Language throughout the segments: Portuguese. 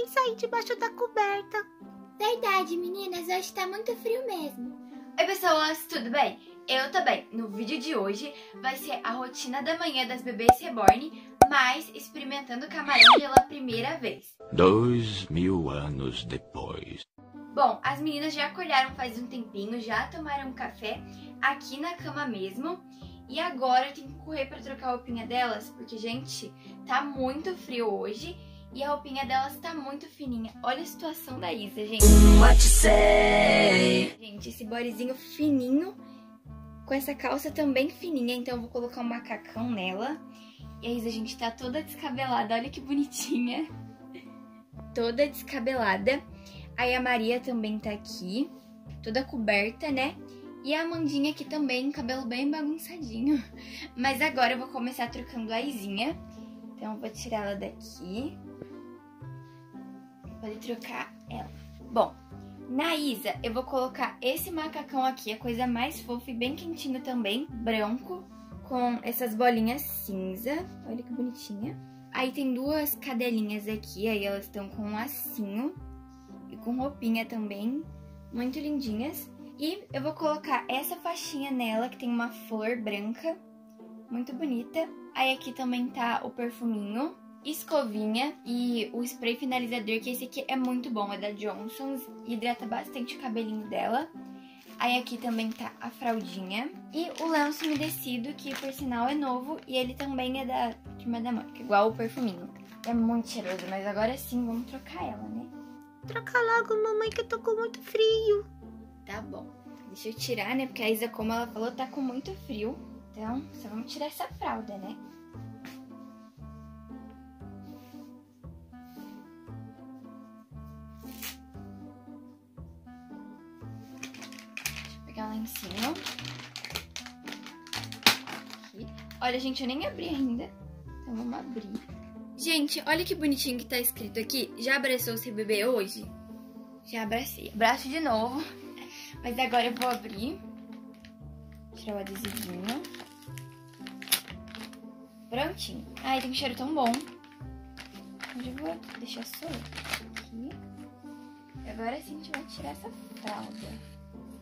nem sair debaixo da coberta. Verdade, meninas, hoje tá muito frio mesmo. Oi pessoas, tudo bem? Eu tô bem. No vídeo de hoje vai ser a rotina da manhã das bebês reborn, mas experimentando camarão pela primeira vez. 2000 anos depois. Bom, as meninas já acordaram faz um tempinho, já tomaram um café aqui na cama mesmo. E agora eu tenho que correr pra trocar a roupinha delas, porque, gente, tá muito frio hoje. E a roupinha delas tá muito fininha. Olha a situação da Isa, gente. What you say? Gente, esse bodyzinho fininho, com essa calça também fininha. Então eu vou colocar um macacão nela. E a Isa, gente, tá toda descabelada. Olha que bonitinha. Toda descabelada. Aí a Maria também tá aqui, toda coberta, né? E a Amandinha aqui também, cabelo bem bagunçadinho. Mas agora eu vou começar trocando a Izinha. Então eu vou tirar ela daqui pra poder trocar ela. Bom, na Isa eu vou colocar esse macacão aqui, a coisa mais fofa e bem quentinho também, branco, com essas bolinhas cinza. Olha que bonitinha. Aí tem duas cadelinhas aqui, aí elas estão com um lacinho e com roupinha também, muito lindinhas. E eu vou colocar essa faixinha nela, que tem uma flor branca, muito bonita. Aí aqui também tá o perfuminho, escovinha e o spray finalizador, que esse aqui é muito bom, é da Johnson's, hidrata bastante o cabelinho dela. Aí aqui também tá a fraldinha e o lenço umedecido, que por sinal é novo e ele também é da Turma da Mônica, igual o perfuminho. É muito cheiroso, mas agora sim vamos trocar ela, né? Troca logo, mamãe, que eu tô com muito frio. Tá bom. Deixa eu tirar, né? Porque a Isa, como ela falou, tá com muito frio. Então, só vamos tirar essa fralda, né? Deixa eu pegar lá em cima. Aqui. Olha, gente, eu nem abri ainda. Então, vamos abrir. Gente, olha que bonitinho que tá escrito aqui. Já abraçou seu bebê hoje? Já abracei. Abraço de novo. Mas agora eu vou abrir. Tirar o adesivinho. Prontinho. Ai, tem um cheiro tão bom. Onde eu vou deixar solto? Aqui. E agora sim a gente vai tirar essa fralda.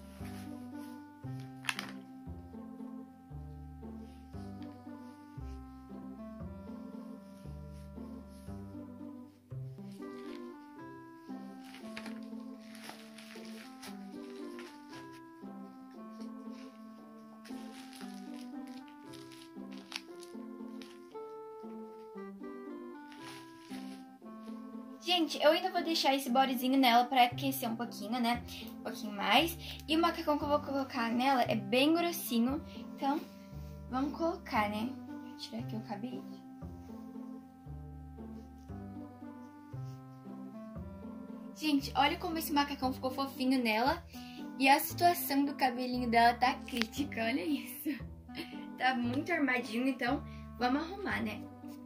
Gente, eu ainda vou deixar esse bodyzinho nela pra aquecer um pouquinho, né? Um pouquinho mais. E o macacão que eu vou colocar nela é bem grossinho. Então, vamos colocar, né? Deixa eu tirar aqui o cabelo. Gente, olha como esse macacão ficou fofinho nela. E a situação do cabelinho dela tá crítica, olha isso. Tá muito armadinho, então vamos arrumar, né?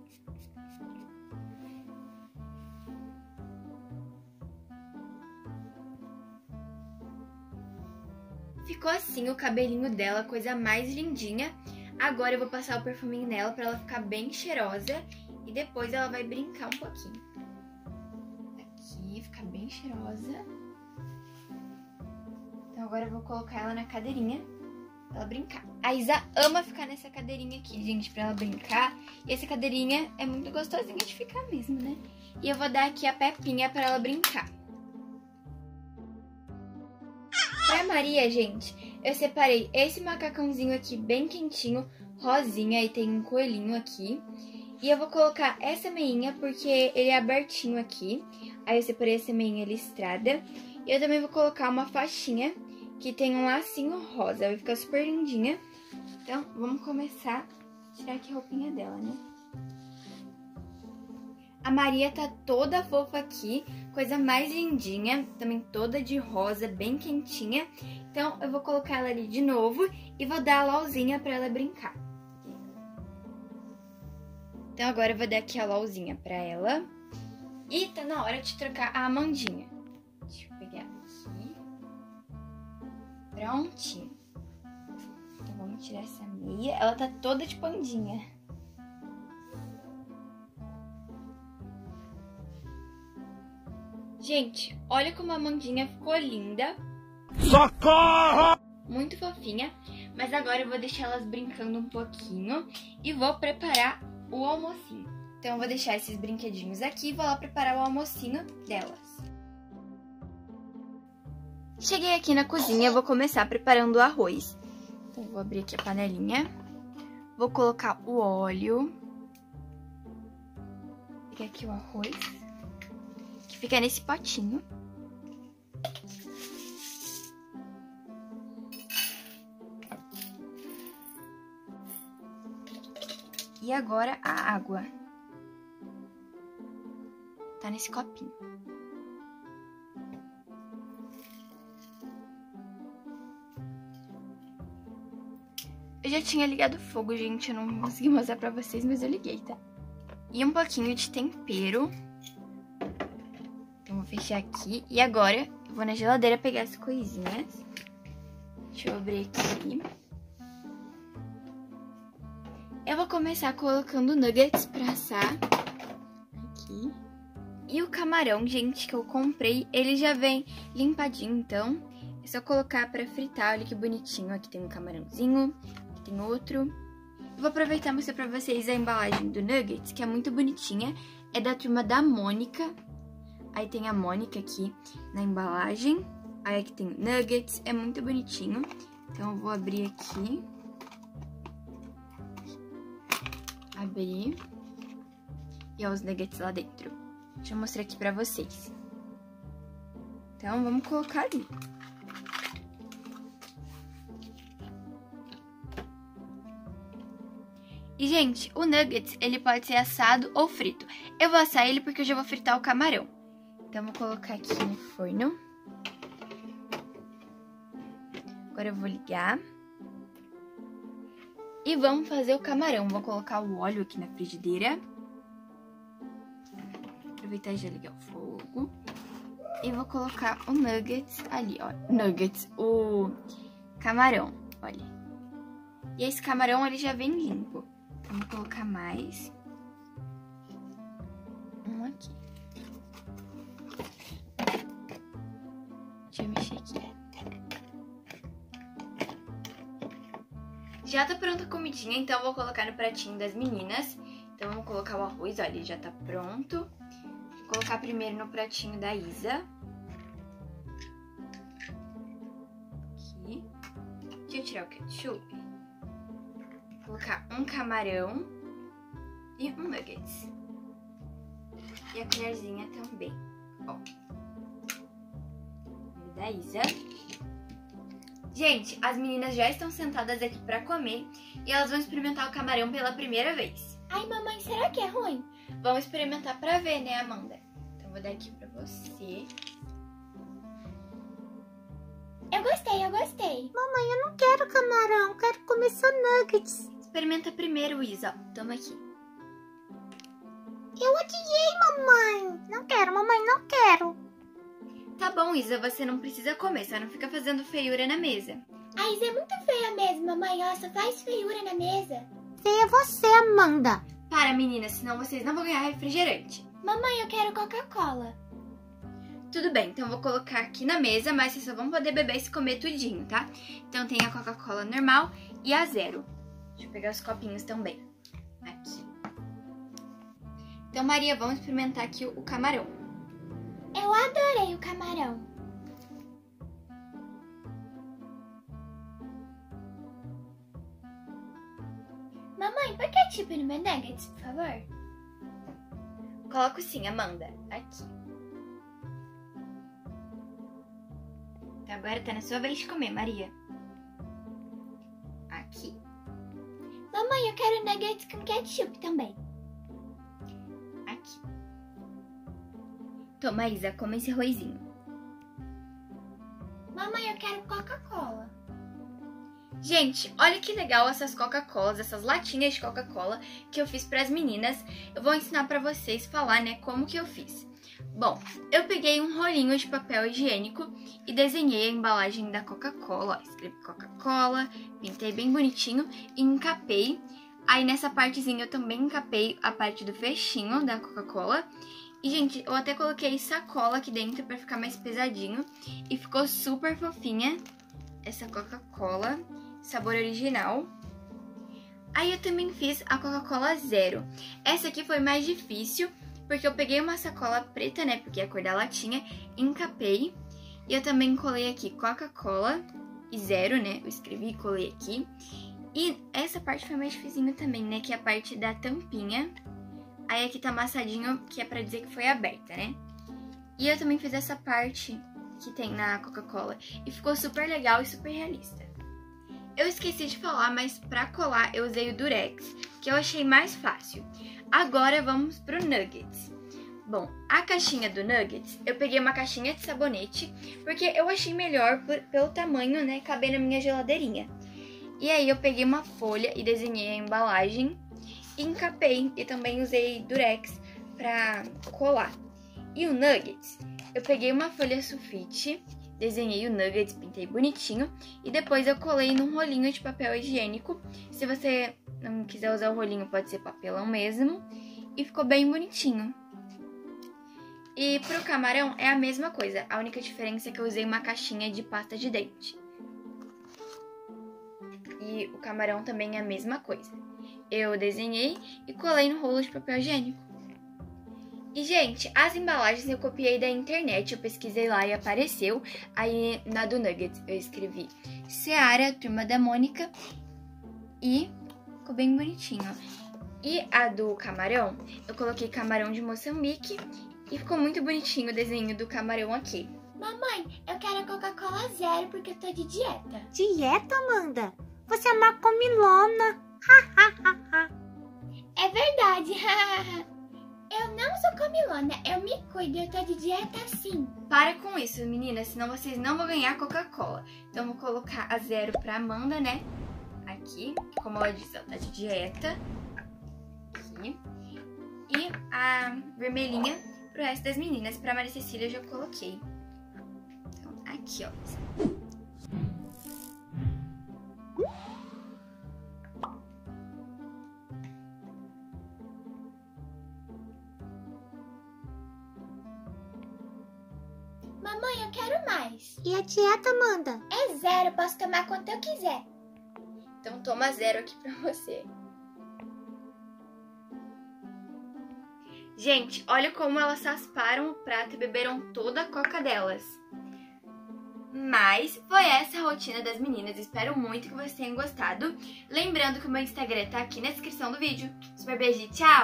Ficou assim o cabelinho dela, coisa mais lindinha. Agora eu vou passar o perfuminho nela pra ela ficar bem cheirosa. E depois ela vai brincar um pouquinho. Aqui, fica bem cheirosa. Então agora eu vou colocar ela na cadeirinha pra ela brincar. A Isa ama ficar nessa cadeirinha aqui, gente, pra ela brincar. E essa cadeirinha é muito gostosinha de ficar mesmo, né? E eu vou dar aqui a Pepinha pra ela brincar. Pra Maria, gente, eu separei esse macacãozinho aqui bem quentinho, rosinha, e tem um coelhinho aqui. E eu vou colocar essa meinha porque ele é abertinho aqui. Aí eu separei essa meinha listrada. E eu também vou colocar uma faixinha que tem um lacinho rosa, vai ficar super lindinha. Então, vamos começar a tirar aqui a roupinha dela, né? A Maria tá toda fofa aqui, coisa mais lindinha, também toda de rosa, bem quentinha. Então, eu vou colocar ela ali de novo e vou dar a LOLzinha pra ela brincar. Então, agora eu vou dar aqui a LOLzinha pra ela. E tá na hora de trocar a Amandinha. Deixa eu pegar aqui. Prontinho. Então, vamos tirar essa meia. Ela tá toda de pandinha. Gente, olha como a Amandinha ficou linda. Socorro! Muito fofinha. Mas agora eu vou deixar elas brincando um pouquinho e vou preparar o almocinho. Então eu vou deixar esses brinquedinhos aqui e vou lá preparar o almocinho delas. Cheguei aqui na cozinha, eu vou começar preparando o arroz. Então eu vou abrir aqui a panelinha. Vou colocar o óleo. Pegar aqui o arroz, que fica nesse potinho. E agora a água. Tá nesse copinho. Eu já tinha ligado o fogo, gente. Eu não consegui mostrar pra vocês, mas eu liguei, tá? E um pouquinho de tempero. Então, vou fechar aqui. E agora, eu vou na geladeira pegar as coisinhas. Deixa eu abrir aqui. Eu vou começar colocando nuggets pra assar. Aqui. E o camarão, gente, que eu comprei, ele já vem limpadinho, então. É só colocar pra fritar. Olha que bonitinho. Aqui tem um camarãozinho. Aqui tem outro. Vou aproveitar e mostrar pra vocês a embalagem do nuggets, que é muito bonitinha. É da turma da Mônica. Aí tem a Mônica aqui na embalagem. Aí aqui tem nuggets. É muito bonitinho. Então eu vou abrir aqui. Abrir. E olha os nuggets lá dentro. Deixa eu mostrar aqui pra vocês. Então, vamos colocar ali. E, gente, o nuggets, ele pode ser assado ou frito. Eu vou assar ele porque eu já vou fritar o camarão. Então, vou colocar aqui no forno. Agora eu vou ligar. E vamos fazer o camarão. Vou colocar o óleo aqui na frigideira. Aproveitar e já ligar o fogo. E vou colocar o nuggets ali, ó. Nuggets, o camarão, olha. E esse camarão, ele já vem limpo. Então, vou colocar mais. Um aqui. Deixa eu mexer aqui. Já tá pronta a comidinha, então eu vou colocar no pratinho das meninas. Então, vamos colocar o arroz, olha, ele já tá pronto. Vou colocar primeiro no pratinho da Isa. Aqui. Deixa eu tirar o ketchup. Vou colocar um camarão e um nuggets. E a colherzinha também, ó. Da Isa. Gente, as meninas já estão sentadas aqui pra comer e elas vão experimentar o camarão pela primeira vez. Ai, mamãe, será que é ruim? Vamos experimentar pra ver, né, Amanda? Então, vou dar aqui pra você. Eu gostei, eu gostei. Mamãe, eu não quero camarão, quero comer só nuggets. Experimenta primeiro, Isa. Toma aqui. Eu odiei, mamãe. Não quero, mamãe, não quero. Tá bom, Isa, você não precisa comer, só não fica fazendo feiura na mesa. A Isa é muito feia mesmo, mamãe. Ela só faz feiura na mesa. Feia você, Amanda. Para, meninas, senão vocês não vão ganhar refrigerante. Mamãe, eu quero Coca-Cola. Tudo bem, então eu vou colocar aqui na mesa, mas vocês só vão poder beber se comer tudinho, tá? Então tem a Coca-Cola normal e a zero. Deixa eu pegar os copinhos também. Aqui. Então, Maria, vamos experimentar aqui o camarão. Eu adorei o camarão. Mamãe, por que tipo no meu nuggets, por favor? Coloco sim, Amanda. Aqui. Então, agora tá na sua vez de comer, Maria. Aqui. Mamãe, eu quero nuggets com ketchup também. Aqui. Toma, Isa, come esse arrozinho. Mamãe, eu quero Coca-Cola. Gente, olha que legal essas Coca-Colas, essas latinhas de Coca-Cola que eu fiz para as meninas. Eu vou ensinar para vocês falar, né, como que eu fiz. Bom, eu peguei um rolinho de papel higiênico e desenhei a embalagem da Coca-Cola. Escrevi Coca-Cola, pintei bem bonitinho e encapei. Aí nessa partezinha eu também encapei a parte do fechinho da Coca-Cola. E, gente, eu até coloquei sacola aqui dentro pra ficar mais pesadinho. E ficou super fofinha essa Coca-Cola, sabor original. Aí eu também fiz a Coca-Cola Zero. Essa aqui foi mais difícil, porque eu peguei uma sacola preta, né, porque é a cor da latinha, encapei. E eu também colei aqui Coca-Cola e Zero, né, eu escrevi e colei aqui. E essa parte foi mais dificinho também, né, que é a parte da tampinha. Aí aqui tá amassadinho, que é pra dizer que foi aberta, né. E eu também fiz essa parte que tem na Coca-Cola e ficou super legal e super realista. Eu esqueci de falar, mas pra colar eu usei o Durex, que eu achei mais fácil. Agora vamos pro Nuggets. Bom, a caixinha do Nuggets, eu peguei uma caixinha de sabonete, porque eu achei melhor pelo tamanho, né, caber na minha geladeirinha. E aí eu peguei uma folha e desenhei a embalagem e encapei, e também usei Durex pra colar. E o Nuggets, eu peguei uma folha sulfite, desenhei o Nuggets, pintei bonitinho e depois eu colei num rolinho de papel higiênico. Se você não quiser usar o rolinho, pode ser papelão mesmo. E ficou bem bonitinho. E pro camarão é a mesma coisa, a única diferença é que eu usei uma caixinha de pasta de dente. E o camarão também é a mesma coisa. Eu desenhei e colei no rolo de papel higiênico. E, gente, as embalagens eu copiei da internet, eu pesquisei lá e apareceu. Aí, na do Nuggets, eu escrevi Seara, Turma da Mônica, e ficou bem bonitinho. E a do camarão, eu coloquei camarão de Moçambique e ficou muito bonitinho o desenho do camarão aqui. Mamãe, eu quero a Coca-Cola Zero porque eu tô de dieta. Dieta, Amanda? Você é uma comilona. É verdade. Eu não sou comilona, eu me cuido, eu tô de dieta sim. Para com isso, meninas, senão vocês não vão ganhar Coca-Cola. Então, vou colocar a Zero pra Amanda, né? Aqui, como ela disse, ela tá de dieta. Aqui. E a vermelhinha pro resto das meninas. Pra Maria Cecília eu já coloquei. Então, aqui, ó. Mamãe, eu quero mais. E a dieta, Amanda? É zero, eu posso tomar quanto eu quiser. Então toma Zero aqui pra você. Gente, olha como elas rasparam o prato e beberam toda a coca delas. Mas foi essa a rotina das meninas. Espero muito que vocês tenham gostado. Lembrando que o meu Instagram tá aqui na descrição do vídeo. Super beijo, tchau!